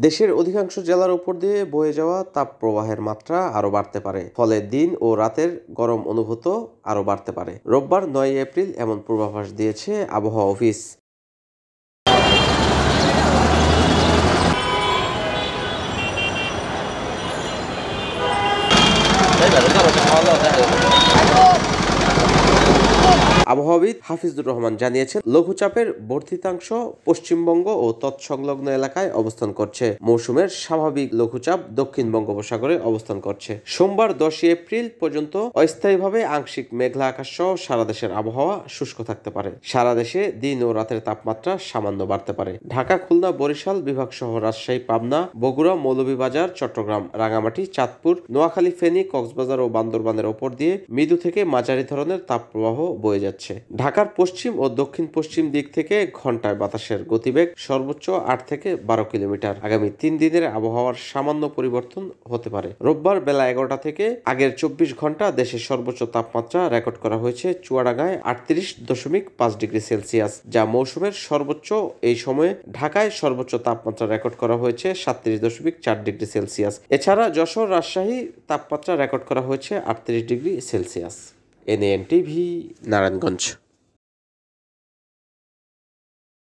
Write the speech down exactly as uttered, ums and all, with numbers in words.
দেশের অধিকাংশ জেলার উপর দিয়ে বয়ে যাওয়া তাপপ্রবাহের মাত্রা আরও বাড়তে পারে, ফলে দিন ও রাতের গরম অনুভূত আরও বাড়তে পারে। রোববার নয় এপ্রিল এমন পূর্বাভাস দিয়েছে আবহাওয়া অফিস। আবহাওয়াবিদ হাফিজুর রহমান জানিয়েছেন, লঘুচাপের বর্ধিতাংশ পশ্চিমবঙ্গ ও তৎসংলগ্ন এলাকায় অবস্থান করছে। মৌসুমের স্বাভাবিক লঘুচাপ দক্ষিণ বঙ্গোপসাগরে অবস্থান করছে। সোমবার দশই এপ্রিল পর্যন্ত অস্থায়ীভাবে আংশিক মেঘলা আকাশ সহ সারা দেশের আবহাওয়া শুষ্ক থাকতে পারে। সারা দেশে দিন ও রাতের তাপমাত্রা সামান্য বাড়তে পারে। ঢাকা, খুলনা, বরিশাল বিভাগ সহ রাজশাহী, পাবনা, বগুড়া, মৌলভীবাজার, চট্টগ্রাম, রাঙামাটি, চাঁদপুর, নোয়াখালী, ফেনী, কক্সবাজার ও বান্দরবানের ওপর দিয়ে মৃদু থেকে মাঝারি ধরনের তাপপ্রবাহ বয়ে যাচ্ছে। ঢাকার পশ্চিম ও দক্ষিণ পশ্চিম দিক থেকে ঘন্টায় বাতাসের গতিবেগ সর্বোচ্চ আট থেকে বারো কিলোমিটার। আগামী তিন দিনের আবহাওয়ার সামান্য পরিবর্তন হতে পারে। রোববার বেলা এগারোটা থেকে আগের চব্বিশ ঘন্টা দেশের সর্বোচ্চ তাপমাত্রা রেকর্ড করা হয়েছে চুয়াডাঙ্গায় আটত্রিশ দশমিক পাঁচ ডিগ্রি সেলসিয়াস, যা মৌসুমের সর্বোচ্চ। এই সময়ে ঢাকায় সর্বোচ্চ তাপমাত্রা রেকর্ড করা হয়েছে সাতত্রিশ দশমিক চার ডিগ্রি সেলসিয়াস। এছাড়া যশোর, রাজশাহী তাপমাত্রা রেকর্ড করা হয়েছে আটত্রিশ degree Celsius. NN TV, Narayanganj.